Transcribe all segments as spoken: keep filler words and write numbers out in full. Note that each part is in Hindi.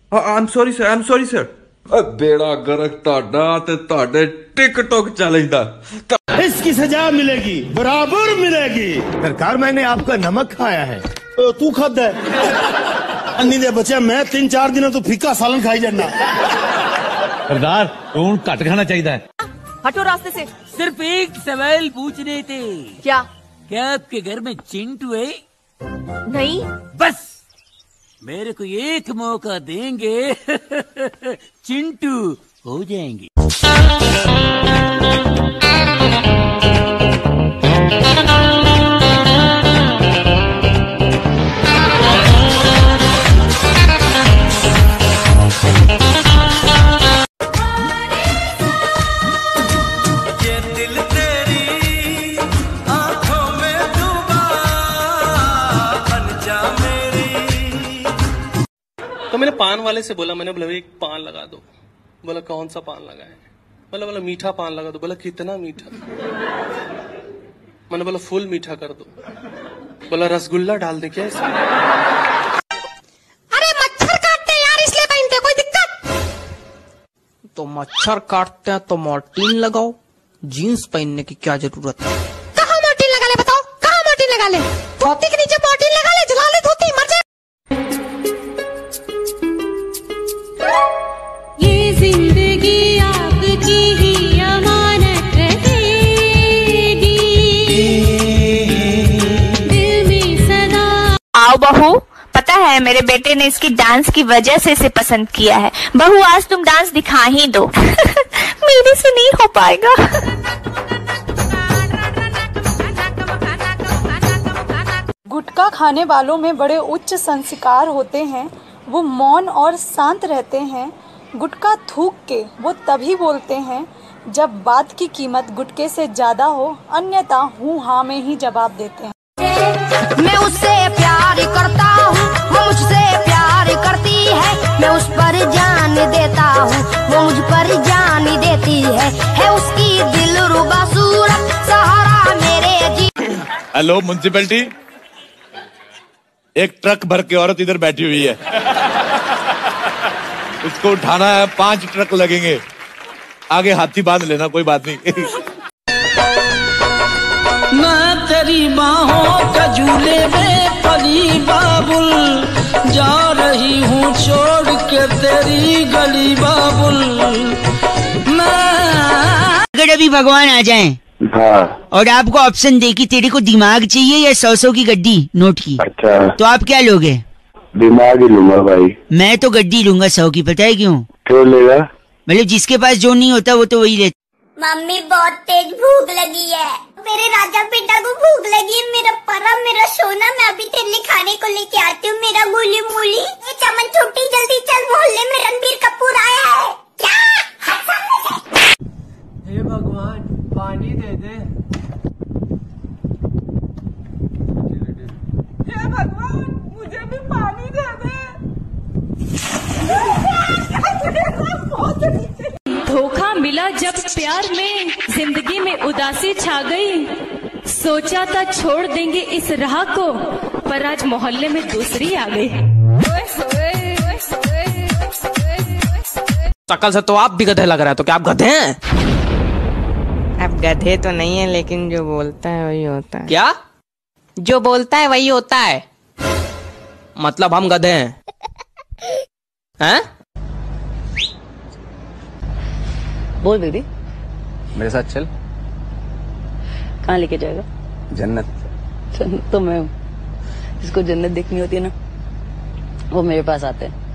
I am sorry sir, I am sorry sir. बेड़ा गर्क ਤੁਹਾਡਾ ਤੇ ਤੁਹਾਡੇ टिकटॉक चैलेंज दा इसकी सजा मिलेगी, बराबर मिलेगी। सरकार मैंने आपका नमक खाया है तो तू खादा है अन्नी दे बच्चे मैं तीन चार दिनों तो फीका सालन खाई जाना। सरदार ऊन घट खाना चाहिए है। हटो रास्ते से। सिर्फ एक सवाल पूछने थे। क्या? क्या आपके घर में चिंटू है? नहीं। बस मेरे को एक मौका देंगे चिंटू हो जाएंगे। तो मैंने पान वाले से बोला, मैंने बोला एक पान लगा दो। बोला कौन सा पान लगाए? बोला बोला मीठा पान लगा दो। बोला कितना मीठा? मैंने बोला फुल मीठा कर दो। बोला रसगुल्ला डाल दे क्या इसमें? अरे मच्छर काटते हैं यार, इसलिए पहनते, कोई दिक्कत? तो मच्छर काटते हैं तो मॉर्टिन लगाओ, जीन्स पहनने की क्या जरूरत है? कहाँ मॉर्टिन लगा ले बताओ, कहाँ मॉर्टिन लगा ले? धोती के नीचे मॉर्टिन लगा ले, जला ले धोती, मर जाए। ये जिंदगी आपकी ही अमानत रहेगी दिल में सदा। आओ बहू, पता है मेरे बेटे ने इसकी डांस की वजह से इसे पसंद किया है। बहू आज तुम डांस दिखा ही दो मेरे से नहीं हो पाएगा। गुटखा खाने वालों में बड़े उच्च संस्कार होते हैं, वो मौन और शांत रहते हैं। गुटखा थूक के वो तभी बोलते हैं जब बात की कीमत गुटके से ज्यादा हो, अन्यथा हूँ हाँ में ही जवाब देते हैं। मैं उससे प्यार करता हूँ, वो मुझसे प्यार करती है। मैं उस पर जान देता हूँ, वो मुझ पर जान देती है। है उसकी दिलरुबा सूरत सहारा मेरे जी। हेलो म्युनिसिपैलिटी, एक ट्रक भर के औरत इधर बैठी हुई है, इसको उठाना है, पांच ट्रक लगेंगे। आगे हाथी बांध लेना, कोई बात नहीं। मैं तेरी बाहों का झूले में पली बाबुल, जा रही हूँ छोड़ के तेरी गली बाबुल। मैं अगर अभी भगवान आ जाएं हाँ। और आपको ऑप्शन दे कि तेरे को दिमाग चाहिए या सौ सौ की गड्डी नोट की, अच्छा, तो आप क्या लोगे? दिमाग ही लूंगा भाई। मैं तो गड्डी लूंगा सौ की, पता है क्यों? क्यों लेगा? मतलब जिसके पास जो नहीं होता वो तो वही लेता। मम्मी बहुत तेज भूख लगी है, मेरे राजा बेटा को भूख लगी है। मेरा परा, मेरा सोना, मैं अभी तेरे लिए खाने को लेके आती हूँ। मेरा गोली मूली, चमन छोटी, जल्दी चल, मोहल्ले में रणबीर कपूर आया है। क्या? हे भगवान पानी दे दे। हे भगवान मुझे भी पानी दे दे। धोखा मिला जब प्यार में, जिंदगी में उदासी छा गई। सोचा था छोड़ देंगे इस राह को, पर आज मोहल्ले में दूसरी आ गई। शकल से तो आप भी गधे लग रहे हैं, तो क्या आप गधे हैं? अब गधे तो नहीं है, लेकिन जो बोलता है वही होता है। क्या? जो बोलता है वही होता है। मतलब हम गधे हैं? हैं? बोल बेबी, मेरे साथ चल। कहाँ लेके जाएगा? जन्नत। जन्नत तो मैं हूँ, जिसको जन्नत देखनी होती है ना, वो मेरे पास आते हैं।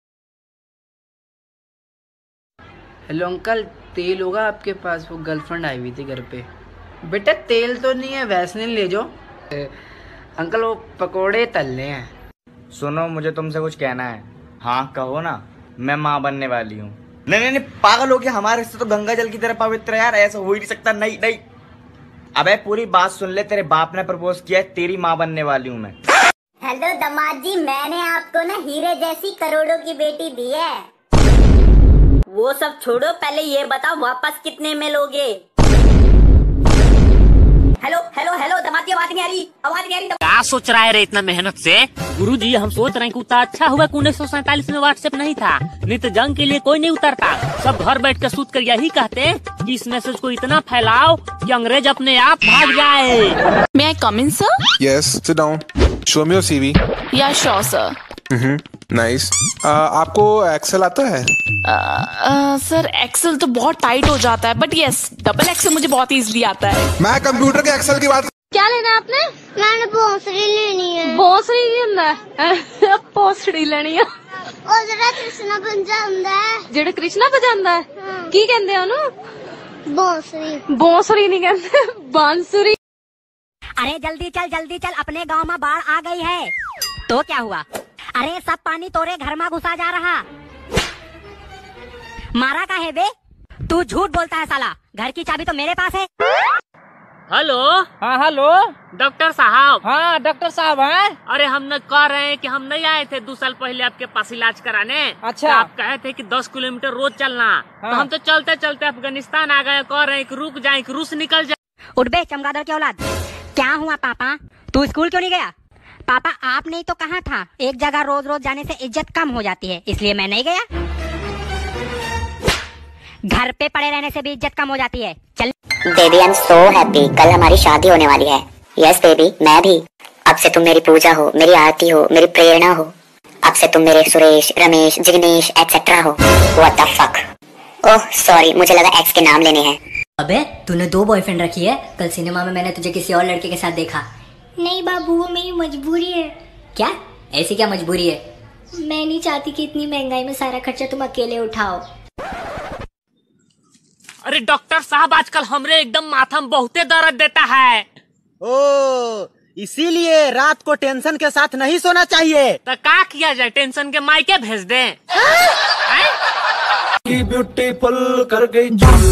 हेलो अंकल, तेल होगा आपके पास? वो गर्लफ्रेंड आई हुई थी घर पे। बेटा तेल तो नहीं है, वैसलीन ले जाओ। अंकल वो पकोड़े तलने हैं। सुनो, मुझे तुमसे कुछ कहना है। हाँ कहो ना। मैं माँ बनने वाली हूँ। नहीं नहीं नहीं, पागल हो गया? हमारे रिश्ते तो गंगा जल की तरह पवित्र है यार, ऐसा हो ही नहीं सकता। नहीं नहीं, अबे पूरी बात सुन ले। तेरे बाप ने प्रपोज किया है, तेरी माँ बनने वाली हूँ मैं। हेलो दामाद जी, मैंने आपको ना हीरे जैसी करोड़ों की बेटी दी है। वो सब छोड़ो, पहले ये बताओ वापस कितने में लोगे? हेलो हेलो हेलो दमाद की आवाज नहीं आ रही, आवाज नहीं आ रही। क्या सोच रहा है रे इतना मेहनत से? गुरुजी हम सोच रहे हैं कि उतना अच्छा हुआ कि उन्नीस सौ सैतालीस में व्हाट्सएप नहीं था, नहीं तो जंग के लिए कोई नहीं उतरता। सब घर बैठ कर सूत कर यही कहते कि इस मैसेज को इतना फैलाओ कि अंग्रेज अपने आप भाग जाए। May I come in, sir? Yes, sit down. Show me your C V. Yeah, sure, sir. Hmm, nice. आपको एक्सेल आता है? सर एक्सेल तो बहुत टाइट हो जाता है, बट यस डबल एक्सेल मुझे बहुत इजीली आता है। मैं कंप्यूटर के एक्सेल की बात। क्या लेना है आपने? मैंने भोसड़ी लेनी है। भोसड़ी लेना है? भोसड़ी लेनी है। ਉਹ ਜਿਹੜਾ ਕ੍ਰਿਸ਼ਨਾ ਪੰਜਾਂਦਾ ਹੈ, ਜਿਹੜਾ ਕ੍ਰਿਸ਼ਨਾ ਵਜਾਉਂਦਾ ਹੈ ਕੀ ਕਹਿੰਦੇ ਆ ਉਹਨੂੰ? बांसुरी। बांसुरी नहीं कहते, बांसुरी। अरे जल्दी चल जल्दी चल, अपने गांव में बाढ़ आ गई है। तो क्या हुआ? अरे सब पानी तोरे घर में घुसा जा रहा। मारा का है बे? तू झूठ बोलता है साला, घर की चाबी तो मेरे पास है। हेलो। हाँ हेलो डॉक्टर साहब। हाँ डॉक्टर साहब हैं। अरे हम न कह रहे हैं कि हम नहीं आए थे दो साल पहले आपके पास इलाज कराने। अच्छा। तो आप कहे थे कि दस किलोमीटर रोज चलना। हाँ। तो हम तो चलते चलते अफगानिस्तान आ गए, कह रहे हैं कि रुक जाए कि रूस निकल जाए। उठ बे चमगादड़ की औलाद, क्या हुआ पापा? तू स्कूल क्यों नहीं गया? पापा आपने ही तो कहा था एक जगह रोज रोज जाने से इज्जत कम हो जाती है, इसलिए मैं नहीं गया। घर पे पड़े रहने से भी इज्जत कम हो जाती है। चल baby I am so happy, कल हमारी शादी होने वाली है। यस बेबी मैं भी। अब से तुम मेरी पूजा हो, मेरी आरती हो, मेरी प्रेरणा हो। अब से तुम मेरे सुरेश, रमेश, जिग्नेश एक्सेट्रा हो। What the fuck? Oh sorry, मुझे लगा एक्स के नाम लेने हैं। अबे तूने दो बॉयफ्रेंड रखी है? कल सिनेमा में मैंने तुझे किसी और लड़के के साथ देखा। नहीं बाबू, वो मेरी मजबूरी है। क्या? ऐसी क्या मजबूरी है? मैं नहीं चाहती कि इतनी महंगाई में सारा खर्चा तुम अकेले उठाओ। अरे डॉक्टर साहब आजकल हमरे एकदम माथा में बहुते दर्द देता है। ओ इसीलिए रात को टेंशन के साथ नहीं सोना चाहिए। तो क्या किया जाए, टेंशन के मायके भेज दें? ब्यूटीफुल कर गई।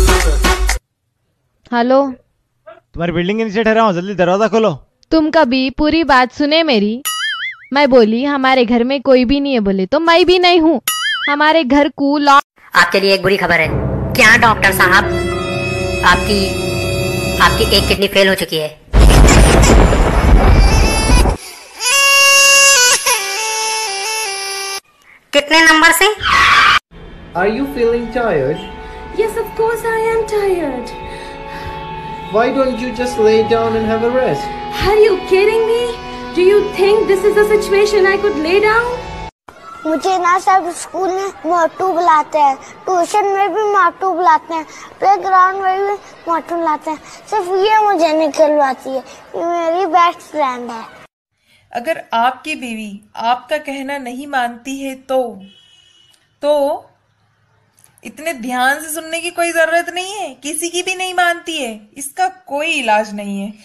हेलो, तुम्हारी बिल्डिंग के नीचे ठहरा हूँ, जल्दी दरवाजा खोलो। तुम कभी पूरी बात सुने मेरी। मैं बोली हमारे घर में कोई भी नहीं है, बोले तो मैं भी नहीं हूँ। हमारे घर को लॉक। आपके लिए एक बुरी खबर है। क्या डॉक्टर साहब? आपकी आपकी एक किडनी फेल हो चुकी है। कितने नंबर से? Are you feeling tired? Yes, of course I am tired. Why don't you just lay down and have a rest? Are you kidding me? Do you think this is a situation I could lay down? मुझे ना सब स्कूल में मोटू बुलाते हैं, ट्यूशन में भी मोटू बुलाते हैं, प्लेग्राउंड में भी मोटू बुलाते हैं। सिर्फ ये मुझे निकलवाती है, ये मेरी बेस्ट फ्रेंड है। अगर आपकी बीवी आपका कहना नहीं मानती है तो तो इतने ध्यान से सुनने की कोई जरूरत नहीं है। किसी की भी नहीं मानती है, इसका कोई इलाज नहीं है।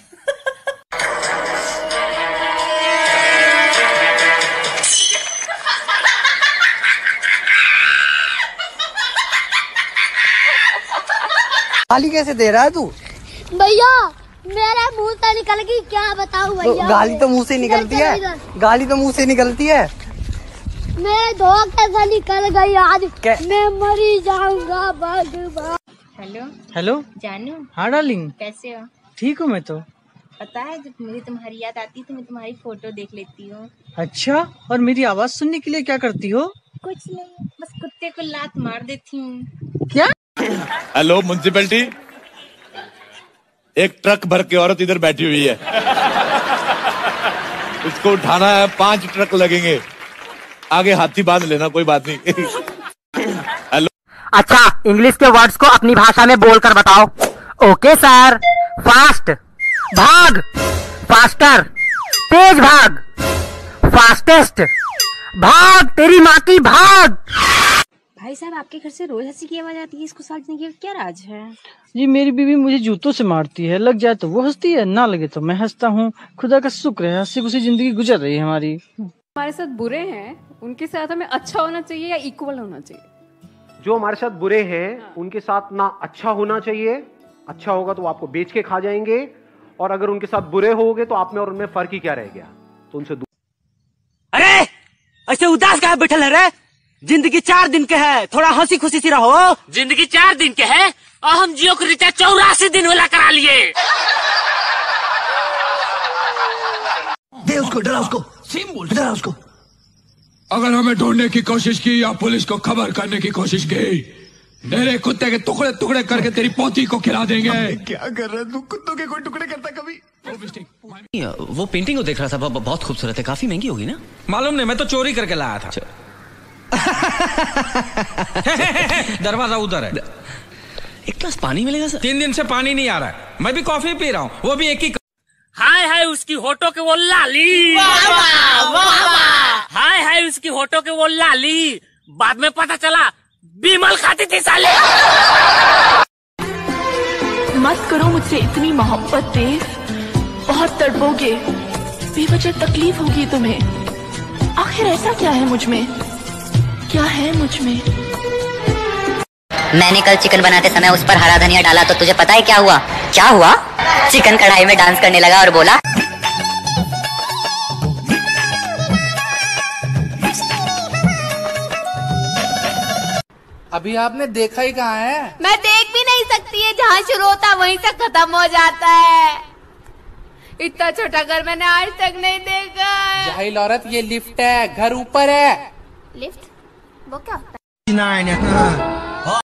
गाली कैसे दे रहा है तू? भैया मेरे मुंह से निकल गई, क्या बताऊं भैया। गाली तो मुंह से निकलती है, गाली तो मुंह से निकलती है। मेरे धोखे से निकल गई आज, मैं मरी जाऊंगा भगवान। हेलो हेलो जानू। हाँ डार्लिंग, कैसे हो? ठीक हूँ मैं तो। पता है जब मुझे तुम्हारी याद आती है तो मैं तुम्हारी फोटो देख लेती हूँ। अच्छा, और मेरी आवाज सुनने के लिए क्या करती हो? कुछ नहीं, बस कुत्ते को लात मार देती हूँ। क्या? हेलो म्युनिसिपैलिटी, एक ट्रक भर के औरत इधर बैठी हुई है, इसको उठाना है, पांच ट्रक लगेंगे। आगे हाथी बांध लेना, कोई बात नहीं। हेलो। अच्छा, इंग्लिश के वर्ड्स को अपनी भाषा में बोलकर बताओ। Okay sir. फास्ट, भाग, फास्टर, तेज भाग, फास्टेस्ट, भाग तेरी माँ की भाग। भाई साहब आपके घर से रोज हंसी की आवाज आती है, इसको समझने की क्या राज है? जी मेरी बीवी मुझे जूतों से मारती है, लग जाए तो वो हंसती है, ना लगे तो मैं हंसता हूँ। खुदा का शुक्र है, हंसी खुशी जिंदगी गुजर रही है हमारी। हमारे साथ बुरे हैं, उनके साथ हमें अच्छा होना चाहिए या इक्वल होना चाहिए? जो हमारे साथ बुरे हैं उनके साथ ना अच्छा होना चाहिए, अच्छा होगा तो वो आपको बेच के खा जाएंगे, और अगर उनके साथ बुरे होगे तो आप में और उनमें फर्क ही क्या रह गया, तो उनसे दूर। अरे ऐसे उदास कहाँ बैठल है रे? जिंदगी चार दिन के है, थोड़ा हंसी खुशी से रहो। जिंदगी चार दिन के है और हम जियो को रिचार्ज चौरासी दिन वाला करा लिए। उसको, डरा उसको, सेम बोल, डरा उसको। अगर हमें ढूंढने की कोशिश की या पुलिस को खबर करने की कोशिश की, मेरे कुत्ते के टुकड़े टुकड़े करके तेरी पोती को खिला देंगे। क्या कर रहा है तू? कुत्तों के कोई टुकड़े करता कभी? वो पेंटिंग को देख रहा था, बहुत खूबसूरत है, काफी महंगी होगी ना? मालूम नहीं, मैं तो चोरी करके लाया था। दरवाजा उधर है। एक ग्लास पानी मिलेगा सर? तीन दिन से पानी नहीं आ रहा है, मैं भी कॉफी पी रहा हूँ, वो भी एक ही। हाय हाय उसकी होठों के वो लाली, हाय हाय उसकी होठों के वो लाली, बाद में पता चला बीमल खाती थी साले। मत करो मुझसे इतनी मोहब्बत तेज, बहुत तड़पोगे, बेवजह तकलीफ होगी तुम्हें। आखिर ऐसा क्या है मुझ में, क्या है मुझ में? मैंने कल चिकन बनाते समय उस पर हरा धनिया डाला तो तुझे पता है क्या हुआ? क्या हुआ? चिकन कढ़ाई में डांस करने लगा और बोला, अभी आपने देखा ही कहाँ है? मैं देख भी नहीं सकती है, जहाँ शुरू होता वहीं से खत्म हो जाता है। इतना छोटा घर मैंने आज तक नहीं देखा है। जाहिल औरत, ये लिफ्ट है, घर ऊपर है। लिफ्ट? वो क्या होता है?